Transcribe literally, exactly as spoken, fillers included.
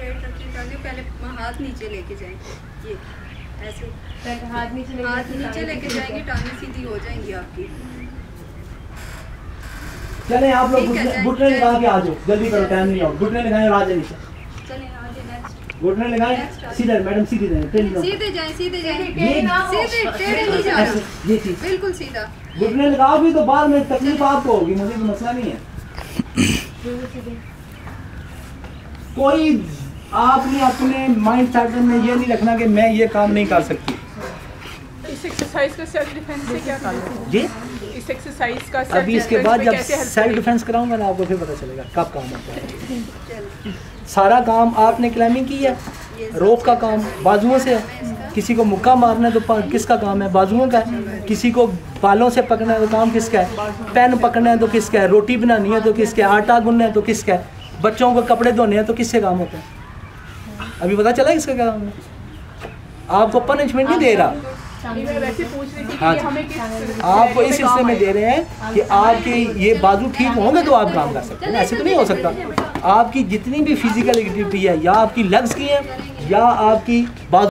Straight रखिए टांगे, पहले हाथ नीचे लेके जाएंगे, ये ऐसे हाथ नीचे हाथ नीचे लेके जाएंगे, टांगे सीधी हो जाएंगी आपकी। चले आप लोग घुटने लगा के आ जाओ, जल्दी करो, टाइम नहीं हो, घुटने लगाए और आ जाए नीचे, चलें आगे नेक्स्ट, घुटने लगाए सीधे, मैडम सीधे जाए, सीधे जाएं, सीधे जाएं, ये सीधे टेढ़े नहीं जाना, ये चीज बिल्कुल सीधा। घुटने लगाओगी तो बाद में तकलीफ आपको होगी, मुझे कोई मसला नहीं है। कोई आपने अपने माइंड सेट में ये नहीं रखना कि मैं ये काम नहीं कर सकती। इस एक्सरसाइज का सेल्फ डिफेंस से क्या ताल्लुक है? जी इस एक्सरसाइज का अभी इसके बाद जब सेल्फ डिफेंस कराऊंगा ना आपको फिर पता चलेगा कब काम होता है। सारा काम आपने क्लाइंबिंग की है, रोप का काम बाजुओं से है, किसी को मुक्का मारना है तो किसका काम है, बाजुओं का है, किसी को बालों से पकड़ना है तो काम किसका है, पेन पकड़ना है तो किसका है, रोटी बनानी है तो किसका है, आटा गूंदना है तो किसका है, बच्चों को कपड़े धोने हैं तो किससे काम होता है। अभी पता चला इसका क्या काम है। आपको पनिशमेंट नहीं दे रहा, वैसे पूछ रही थी हाँ कि हमें किस आपको इस हिस्से में दे रहे हैं कि आपके ये बाजू ठीक होंगे तो आप काम कर सकते हैं, ऐसे तो नहीं हो सकता। आपकी जितनी भी फिजिकल एक्टिविटी है या आपकी लेग्स की है या आपकी बाजू